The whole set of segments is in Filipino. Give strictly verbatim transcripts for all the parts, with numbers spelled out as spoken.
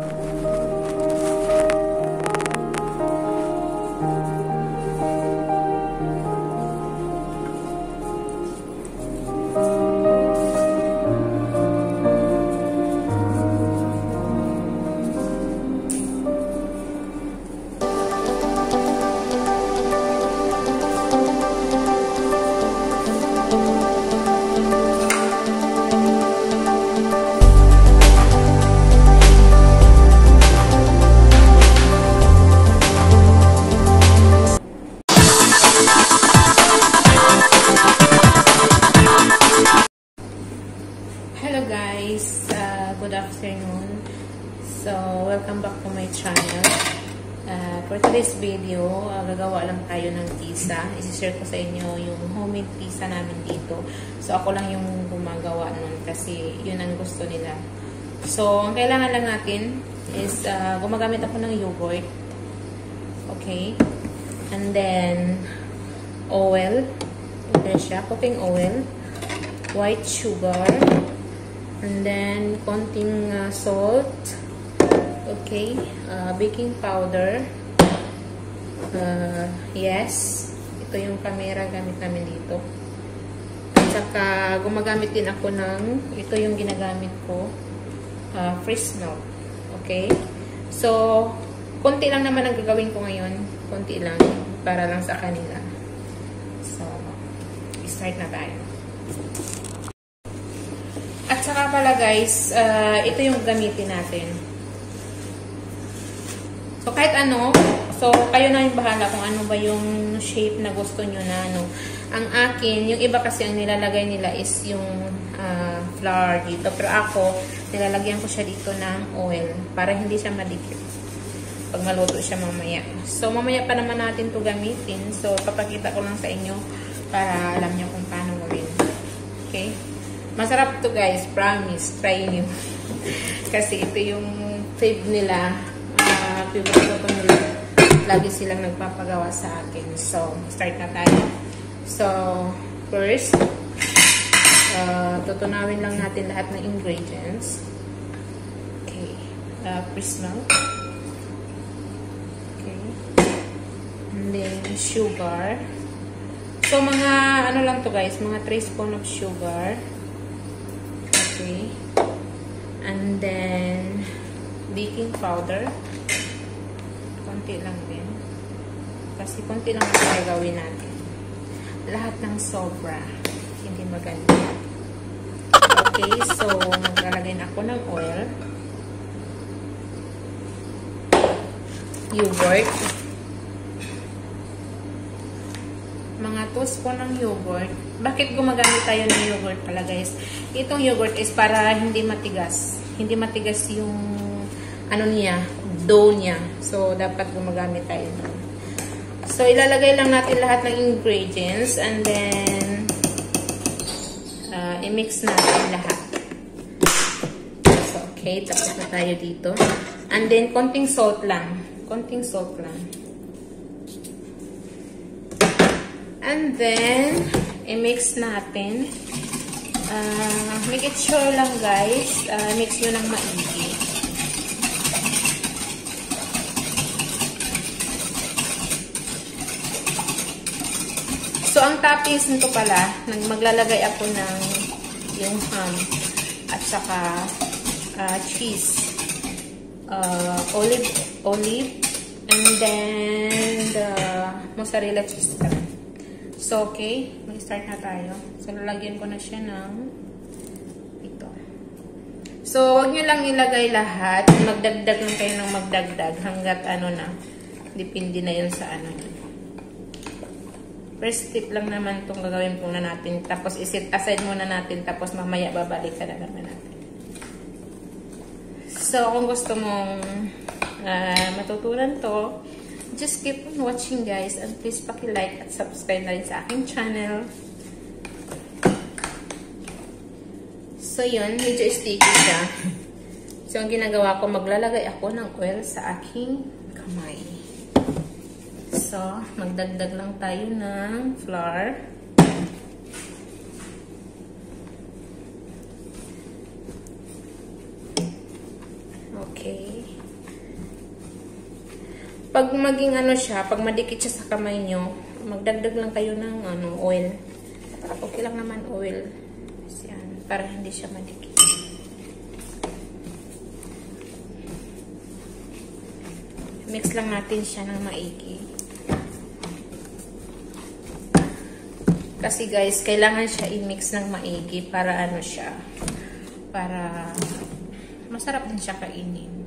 Hello guys, uh, good afternoon. So, welcome back to my channel. Uh, for today's video, uh, gagawa lang tayo ng pizza. Isishare ko sa inyo yung homemade pizza namin dito. So, ako lang yung gumagawa nun kasi yun ang gusto nila. So, ang kailangan lang natin is uh, gumagamit ako ng yogurt. Okay. And then, oil. Ito siya, cooking oil. White sugar. And then, konting uh, salt. Okay. Uh, baking powder. Uh, yes. Ito yung camera gamit namin dito. At saka, gumagamit din ako ng, ito yung ginagamit ko, uh, fresh milk. Okay. So, konti lang naman ang gagawin ko ngayon. Konti lang. Para lang sa kanila. So, start na tayo. At saka pala guys, uh, ito yung gamitin natin. So kahit ano, so kayo na yung bahala kung ano ba yung shape na gusto nyo na ano. Ang akin, yung iba kasi ang nilalagay nila is yung uh, flour dito. Pero ako, nilalagyan ko siya dito ng oil para hindi siya madikit pag maluto siya mamaya. So mamaya pa naman natin to gamitin. So papakita ko lang sa inyo para alam nyo kung paano gawin. Okay? Masarap to guys, promise. Try nyo. Kasi ito yung fave nila. Uh, favorite ko nila. Lagi silang nagpapagawa sa akin. So, start na tayo. So, first, uh, tutunawin lang natin lahat ng ingredients. Okay. Uh, fresh milk. Okay. And then, sugar. So, mga, ano lang to guys, mga three spoon of sugar. Okay. And then, baking powder. Konti lang din. Kasi konti lang ang gagawin natin. Lahat ng sobra. Hindi maganda. Okay. So, maglalagay na ako ng oil. Yogurt. Mga two spoon ng yogurt. Bakit gumagamit tayo ng yogurt pala guys? Itong yogurt is para hindi matigas. Hindi matigas yung ano niya, dough niya. So, dapat gumagamit tayo nun. So, ilalagay lang natin lahat ng ingredients and then uh, i-mix natin lahat. So, okay. Tapos na tayo dito. And then, konting salt lang. Konting salt lang. And then, i-mix natin. Uh, make it sure lang guys. Uh, mix nyo ng maigi. So, ang toppings nito pala, maglalagay ako ng yung ham at saka uh, cheese. Uh, olive, olive, and then the mozzarella cheese pa. So, okay. Mag-start na tayo. So, lalagyan ko na siya ng ito. So, huwag nyo lang ilagay lahat. Magdagdag lang kayo ng magdagdag hanggat ano na. Depende na yun sa ano. First step lang naman itong gagawin muna natin. Tapos, isit aside muna natin. Tapos, mamaya babalik ka na naman natin. So, kung gusto mong uh, matutunan to, just keep on watching guys and please paki-like at subscribe na rin sa aking channel. So yun, medyo sticky siya. So ang ginagawa ko, maglalagay ako ng oil sa aking kamay. So, magdagdag lang tayo ng flour. Okay. Pag maging ano siya, pag madikit siya sa kamay nyo, magdagdag lang kayo ng ano, oil. Okay lang naman oil. Yan, para hindi siya madikit. Mix lang natin siya ng maigi. Kasi guys, kailangan siya i-mix ng maigi para ano siya, para masarap din siya kainin.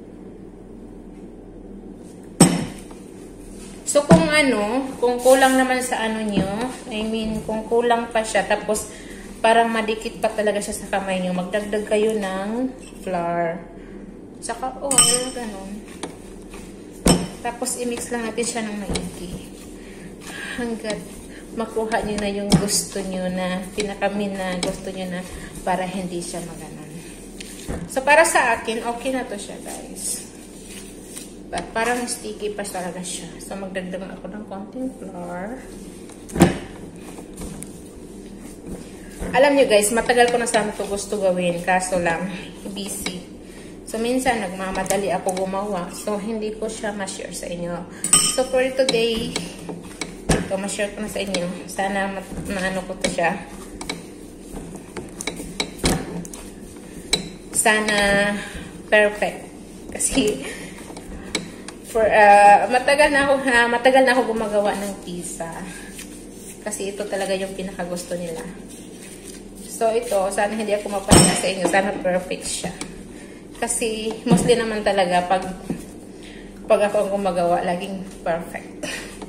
So, kung ano, kung kulang naman sa ano nyo, I mean, kung kulang pa siya, tapos parang madikit pa talaga siya sa kamay nyo, magdagdag kayo ng flour. Saka oil, ganun. Tapos, i-mix lang natin siya ng maigi. Hanggat makuha nyo na yung gusto nyo na, pinakamin na gusto nyo na, para hindi siya maganon. So, para sa akin, okay na to siya, guys. But parang sticky pa talaga siya. So, magdagdag ako ng konting flour. Alam nyo guys, matagal ko na sana ito gusto gawin. Kaso lang, busy. So, minsan, nagmamadali ako gumawa. So, hindi ko siya ma-share sa inyo. So, for today, ito, ma-share ko na sa inyo. Sana maano ko to siya. Sana perfect. Kasi, For, uh, matagal na ako uh, matagal na ako gumagawa ng pizza. Kasi ito talaga yung pinakagusto nila. So ito, sana hindi ako mapahiya sa inyo. Sana perfect siya. Kasi mostly naman talaga pag pag ako ang gumagawa, laging perfect.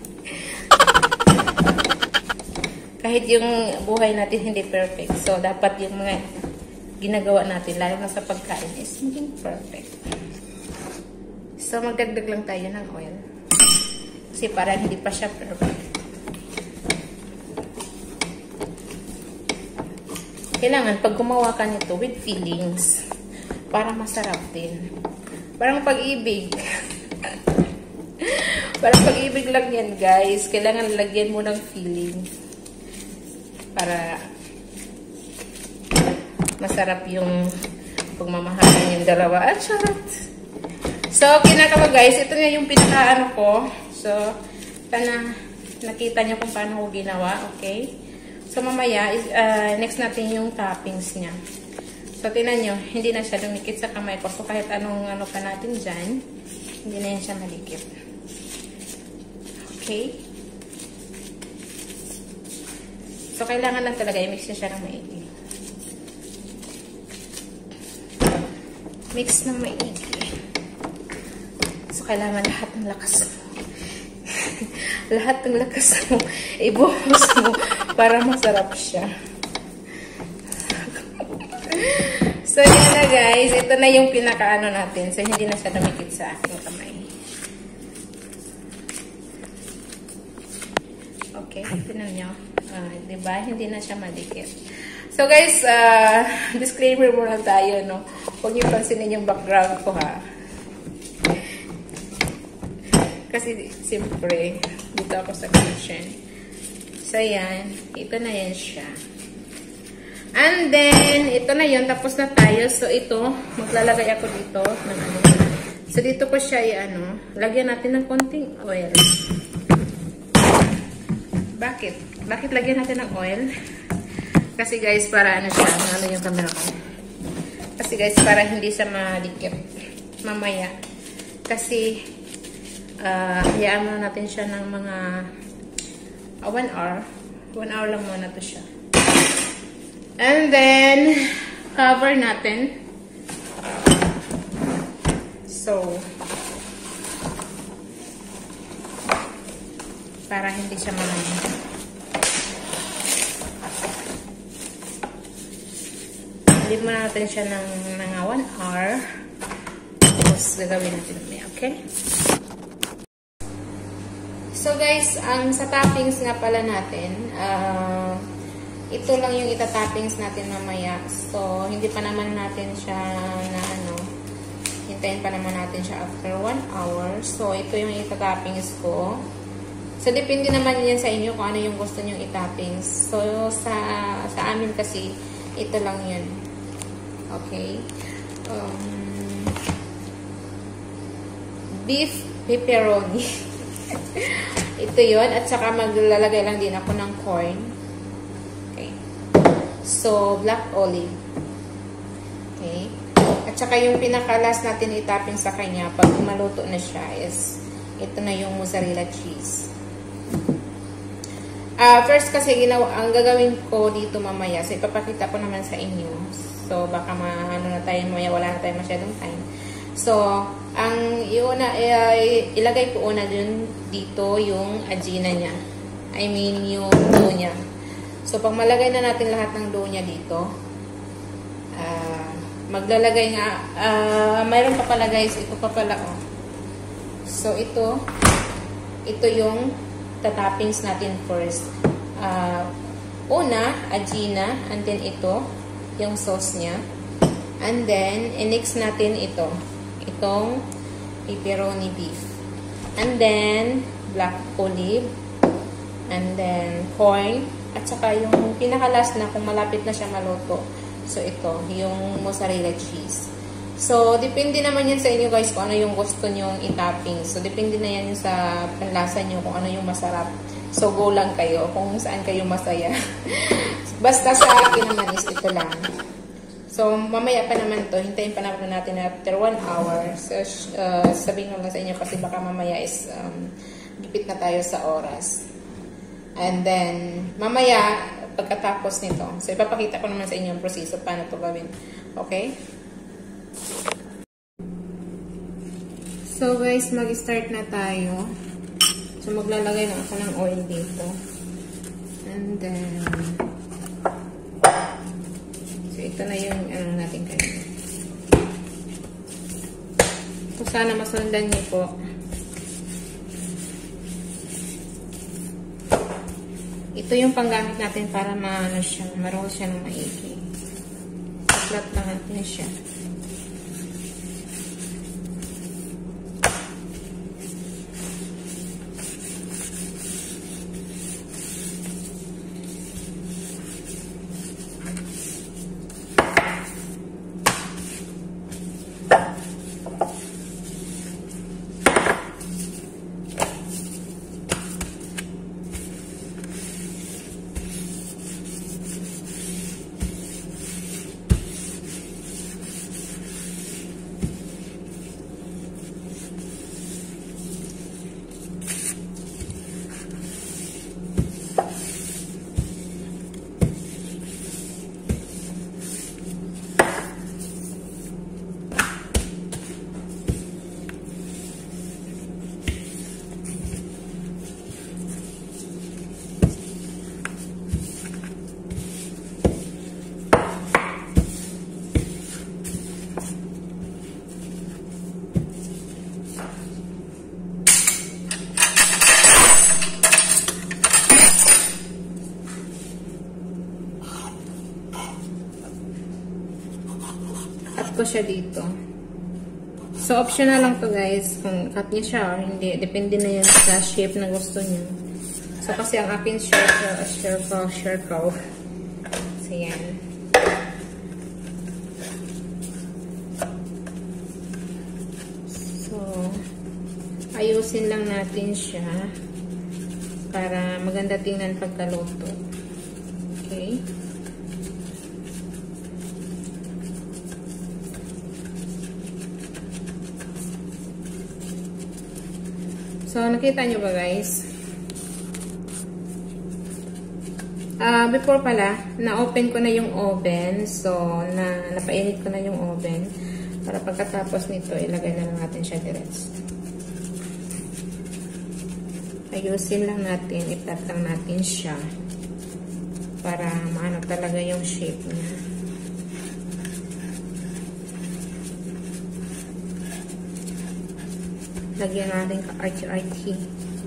Kahit yung buhay natin hindi perfect. So dapat yung mga ginagawa natin, lalo na sa pagkain, is maging perfect. So, magdagdag lang tayo ng oil. Kasi parang hindi pa siya perfect. Kailangan, pag gumawa ka nito with feelings, para masarap din. Parang pag-ibig. Parang pag-ibig lang yan, guys. Kailangan lagyan mo ng feeling. Para masarap yung pagmamahalan yung dalawa. At charot! So, kinakawa guys, ito na yung pinaka-ano ko. So, sana nakita nyo kung paano ko ginawa, okay? So, mamaya, uh, next natin yung toppings niya. So, tinan nyo, hindi na siya dumikit sa kamay ko. So, kahit anong ano pa natin dyan, hindi na yan siya malikit. Okay? So, kailangan lang talaga i-mix na siya ng maigi. Mix ng maigi. Kailangan lahat ng lakas mo. Lahat ng lakas mo, ibuhos mo para masarap siya. So, yan na guys. Ito na yung pinakaano natin. So, hindi na siya dumikit sa aking kamay. Okay, tinan nyo. Uh, diba? Hindi na siya madikit. So, guys, uh, disclaimer muna tayo, no? Huwag niyo pansinin yung background ko, ha? Kasi, siyempre, dito ako sa kitchen. So, yan. Ito na yan siya. And then, ito na yun. Tapos na tayo. So, ito, maglalagay ako dito ng ano. So, dito ko siya i-ano. Lagyan natin ng konting oil. Bakit? Bakit lagyan natin ng oil? Kasi, guys, para ano siya. Ano yung camera ko? Kasi, guys, para hindi siya madikit. Mamaya. Kasi, Uh, hayaan muna natin siya ng mga uh, one hour. One hour lang muna to siya. And then, cover natin. So, para hindi siya malamig. Leave muna natin siya ng mga one hour. Tapos, gagawin natin namin. Okay? So guys, ang sa toppings nga pala natin, uh, ito lang yung ita-toppings natin mamaya. So, hindi pa naman natin siya na ano, hintayin pa naman natin siya after one hour. So, ito yung ita-toppings ko. So, depende naman yan sa inyo kung ano yung gusto nyo ita-toppings. So, sa, sa amin kasi, ito lang yun. Okay? Um, beef pepperoni. Ito yun. At saka maglalagay lang din ako ng corn. Okay. So, black olive. Okay. At saka yung pinaka-last natin itapin sa kanya pag maluto na siya is ito na yung mozzarella cheese. Uh, first kasi ginawa, ang gagawin ko dito mamaya, so ipapakita ko naman sa inyo. So, baka maano na tayo mamaya, wala na tayo masyadong time. So, ang iuna, uh, ilagay ko una dun dito yung ajina niya. I mean, yung dough niya. So, pag malagay na natin lahat ng dough niya dito, uh, maglalagay nga, uh, mayroon pa pala guys, ito pa pala, oh. So, ito, ito yung toppings natin first. Uh, una, ajina, and then ito, yung sauce niya. And then, i-mix natin ito. Itong pepperoni beef. And then, black olive. And then, corn. At saka yung pinakalas na kung malapit na siya maluto. So, ito, yung mozzarella cheese. So, depende naman yan sa inyo guys kung ano yung gusto nyong i-topping. So, depende na yan sa panlasa nyo kung ano yung masarap. So, go lang kayo kung saan kayo masaya. Basta sa akin naman is ito lang. So, mamaya pa naman to. Hintayin pa naman natin after one hour. So, uh, sabihin ko lang sa inyo kasi baka mamaya is um, gipit na tayo sa oras. And then, mamaya, pagkatapos nito. So, ipapakita ko naman sa inyo ang proseso paano to gawin. Okay? So guys, mag-start na tayo. So maglalagay na ako ng oil dito. And then so ito na yung ano natin kanina. So sana masundan niyo po. Ito yung panggamit natin para maano siya, maroll siya ng maigi. Flat lang natin siya. ko siya dito. So, optional lang to guys. Kung cut niya siya o hindi. Depende na yan sa shape na gusto niyo. So, kasi ang akin circle, circle, circle. So, yan. So, ayusin lang natin siya para maganda tingnan pagkaluto. Okay. So, nakita nyo ba guys? Uh, before pala, na-open ko na yung oven. So, na, napainit ko na yung oven. Para pagkatapos nito, ilagay na lang natin siya diretso. Ayusin lang natin, i-flat lang natin siya. Para maano talaga yung shape niya. Lagyan natin ka-arty-arty.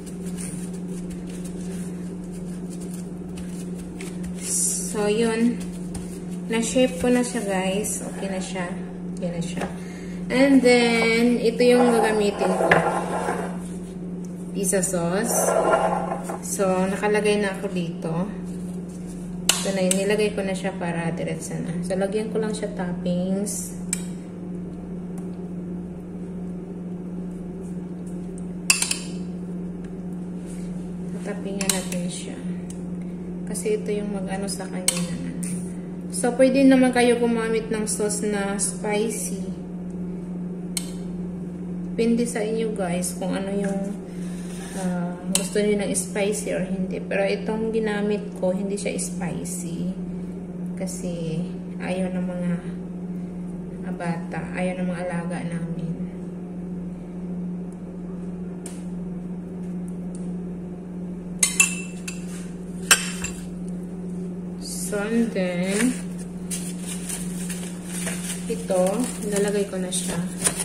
So, yun. Na-shape ko na siya, guys. Okay na siya. Yan na siya. And then, ito yung gagamitin ko. Pizza sauce. So, nakalagay na ako dito. So, na, nilagay ko na siya para diretso na. So, lagyan ko lang siya toppings. tapingan natin siya. Kasi ito yung mag-ano sa kanya. So, pwede naman kayo gumamit ng sauce na spicy. Depende sa inyo guys kung ano yung uh, gusto niyo ng spicy or hindi. Pero itong ginamit ko, hindi siya spicy. Kasi ayaw ng mga bata, ayaw ng mga alaga namin. So, and then, ito, lalagay ko na siya.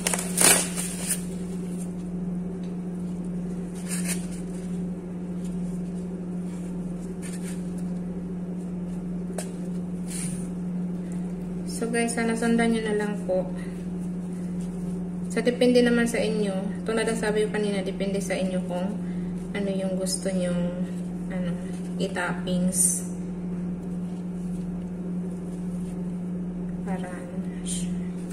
So, guys, sana sundan nyo na lang po. So, depende naman sa inyo. Ito na sabi ko kanina, depende sa inyo kung ano yung gusto nyong ano, i-toppings. Para ano siya.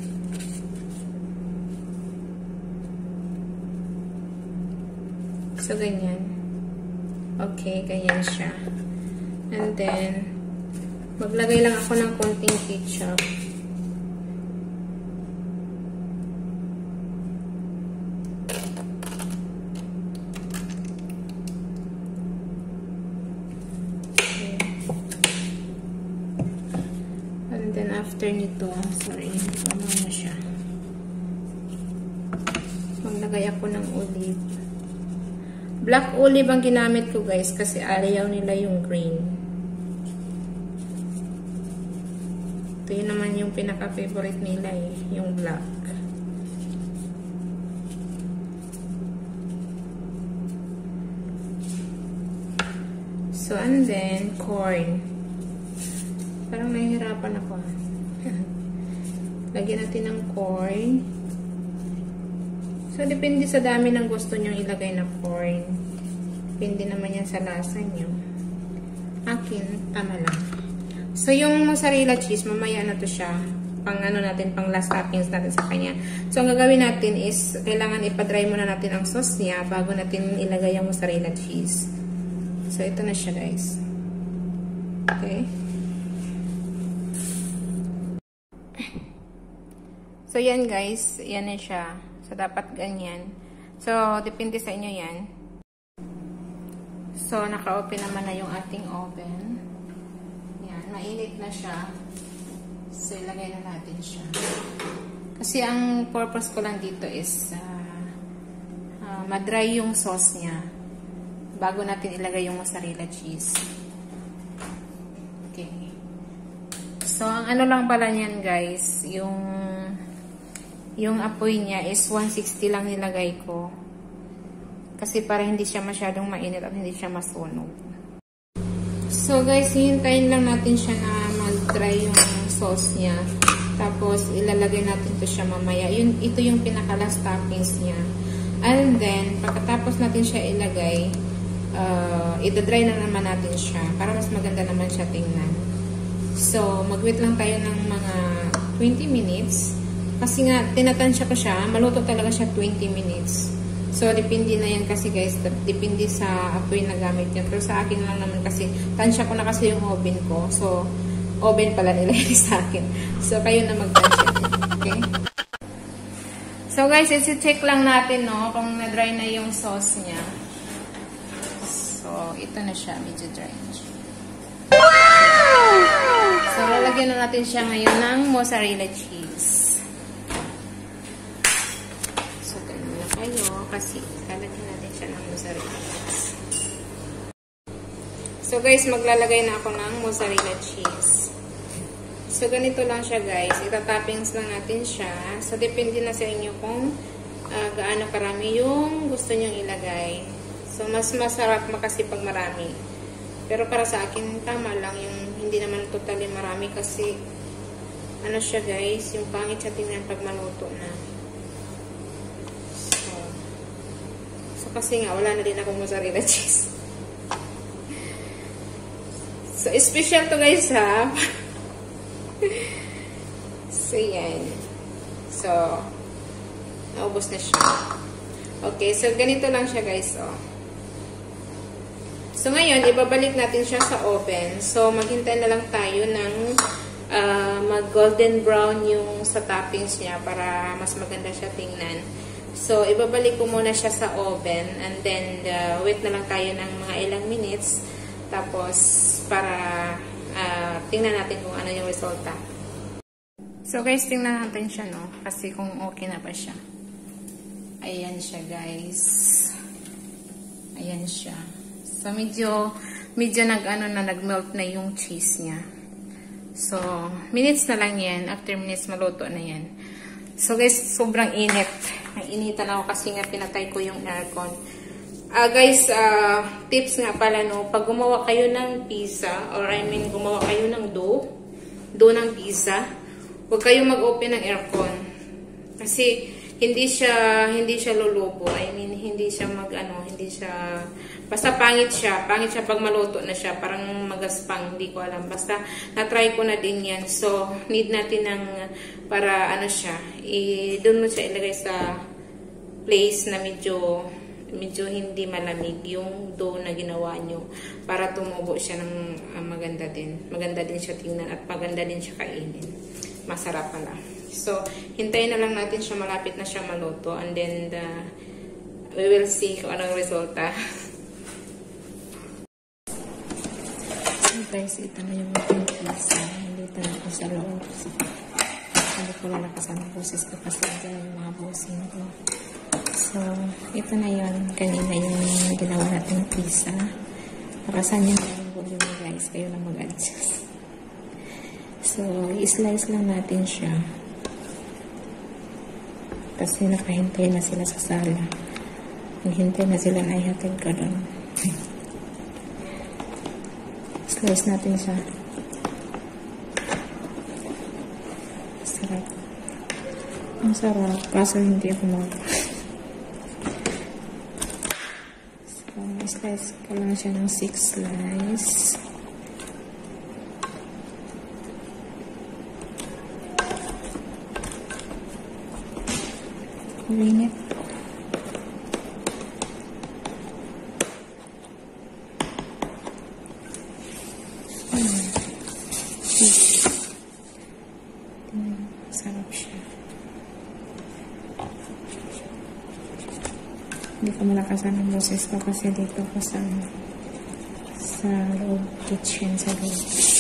So, ganyan. Okay, ganyan siya. And then, maglagay lang ako ng konting ketchup. And then after nito, sorry, ano na siya. Maglagay ako ng olive. Black olive ang ginamit ko guys kasi ayaw nila yung green. Ito yun naman yung pinaka-favorite nila eh, yung black. So, and then, corn. Parang nahihirapan ako. Lagyan natin ng corn. So, depende sa dami ng gusto nyong ilagay na corn. Depende naman yan sa lasa nyo. Akin, tama lang. So, yung mozzarella cheese, mamaya na to siya. Pang ano natin, pang last toppings natin sa kanya. So, ang gagawin natin is, kailangan ipadry muna natin ang sauce niya bago natin ilagay yung mozzarella cheese. So, ito na siya guys. Okay. So, yan guys. Yan na siya. So, dapat ganyan. So, depende sa inyo yan. So, naka-open naman na yung ating oven. Yan. Mainit na siya. So, ilagay na natin siya. Kasi, ang purpose ko lang dito is uh, uh, madry yung sauce niya bago natin ilagay yung mozzarella cheese. Okay. So, ang ano lang pala niyan guys, yung yung apoy niya is one sixty lang nilagay ko. Kasi para hindi siya masyadong mainit at hindi siya masunog. So guys, hihintayin lang natin siya na mag-dry yung sauce niya. Tapos ilalagay natin to siya mamaya. Yun, ito yung pinaka-last toppings niya. And then, pagkatapos natin siya ilagay, uh, ida-dry na naman natin siya para mas maganda naman siya tingnan. So, mag-wait lang tayo ng mga twenty minutes. Kasi nga, tinatansya ko siya. Maluto talaga siya twenty minutes. So, depende na yan kasi guys. Depende sa apoy na gamit yan. Pero sa akin lang naman kasi, tansya ko na kasi yung oven ko. So, oven pala nilagay sa akin. So, kayo na magtansya. Okay? So, guys, isi-check lang natin, no, kung na-dry na yung sauce niya. So, ito na siya. Medyo dry na siya. Wow! So, lalagyan na natin siya ngayon ng mozzarella cheese. Kayo, kasi lalagyan natin siya ng mozzarella cheese. So guys, maglalagay na ako ng mozzarella cheese. So ganito lang siya guys. Ita-toppings lang natin siya. So depende na sa inyo kung uh, gaano karami yung gusto nyong ilagay. So mas masarap makasi pag marami. Pero para sa akin, tama lang yung hindi naman totally marami kasi ano siya guys, yung pangit siya tingnan pag maluto na. Kasi nga, wala na din akong mozzarella cheese. So, special to guys, ha? So, yan. So, naubos na siya. Okay, so, ganito lang siya, guys, oh. So, ngayon, ibabalik natin siya sa oven. So, maghintay na lang tayo ng uh, mag-golden brown yung sa toppings niya para mas maganda siya tingnan. So, ibabalik ko muna siya sa oven and then uh, wait na lang tayo ng mga ilang minutes. Tapos, para uh, tingnan natin kung ano yung resulta. So, guys, tingnan natin siya, no? Kasi kung okay na ba siya. Ayan siya, guys. Ayan siya. So, medyo, medyo nag-ano na, nag-melt na yung cheese niya. So, minutes na lang yan. After minutes, maluto na yan. So, guys, sobrang init. Nainitan ako kasi nga pinatay ko yung aircon. Uh, guys, uh, tips nga pala, no, pag gumawa kayo ng pizza, or I mean, gumawa kayo ng dough, dough ng pizza, huwag kayong mag-open ng aircon. Kasi, hindi siya, hindi siya lulubo. I mean, hindi siya mag, ano, hindi siya, basta pangit siya. Pangit siya pag maluto na siya. Parang magaspang, hindi ko alam. Basta, na-try ko na din yan. So, need natin ng, para, ano siya, i, doon mo siya ilagay sa place na medyo, medyo hindi malamig yung dough na ginawa nyo. Para tumubo siya ng uh, maganda din. Maganda din siya tingnan at maganda din siya kainin. Masarap pala. So, hintayin na lang natin siya, malapit na siya maluto. And then, uh, we will see kung anong resulta. So guys, ito na yung ating pizza. Nandito na ako sa loob. Hindi ko lalakasan ang boses ko kasi dyan yung mga bosing ko. So, ito na yun. Kanina yung ginawa natin pizza. Nakasan yun yung volume, guys. Kayo na mag-adjust. So, i-slice lang natin siya. Kasi nakahintay na sila sa sala. Naghintay na sila na ihatid ko doon. Slice natin siya. Sarap. Ang sarap. Kaso hindi ako mag... So, slice ko lang siya ng six slice. Init. Hmm. Hmm. Sarap siya. Hindi ko malakasan ang boses ko kasi dito ko sa sa loob kitchen sa loob.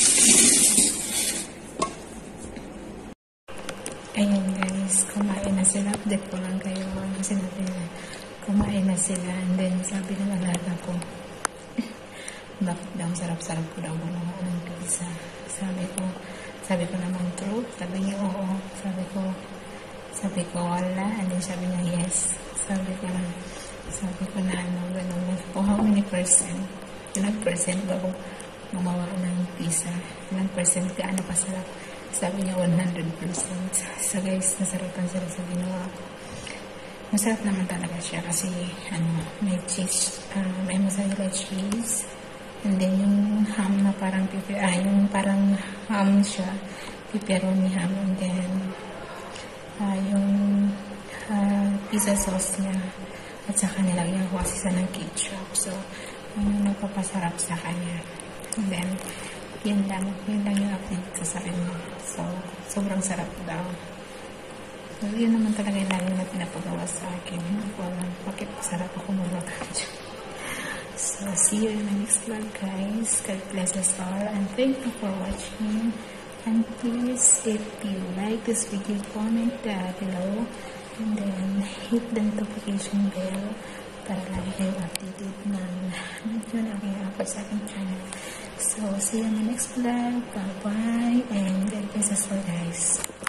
Ayun guys, kumain na sila. Update ko lang kayo. Ano sinabi na, kumain na sila. And then, sabi ng alaga ko, bakit daw sarap-sarap ko daw gumawa ng pizza? Sabi ko, sabi ko naman true. Sabi niya, oo. Sabi ko, sabi ko, wala. And then, sabi niya, yes. Sabi ko na, sabi ko na, ano, gano'n. Kung how many percent? Ilang percent ba ako gumawa ng pizza? Ilang percent ka, ano kasarap? Sabi niya one hundred percent. So guys, nasarapan sila sa ginawa ko. Masarap naman talaga siya kasi ano, may cheese, uh, may mozzarella cheese. And then yung ham na parang pipi, ah, yung parang ham siya, pepperoni ham. And then uh, yung uh, pizza sauce niya. At saka nilagyan ko kasi sa ng ketchup. So, ano nagpapasarap sa kanya. And then, yun lang, yun lang yung update ko sa kanya. So, sobrang sarap daw. So, yun naman talaga yung lagi na pinapagawa sa akin. Hindi ko alam, bakit sarap ako mag-watch. So, see you in my next vlog, guys. God bless us all. And thank you for watching. And please, if you like this video, comment uh, below. And then, hit the notification bell para lagi kayo updated ng video na aking upload sa aking channel. So, see you in my next vlog. Bye-bye. And God bless us all, guys.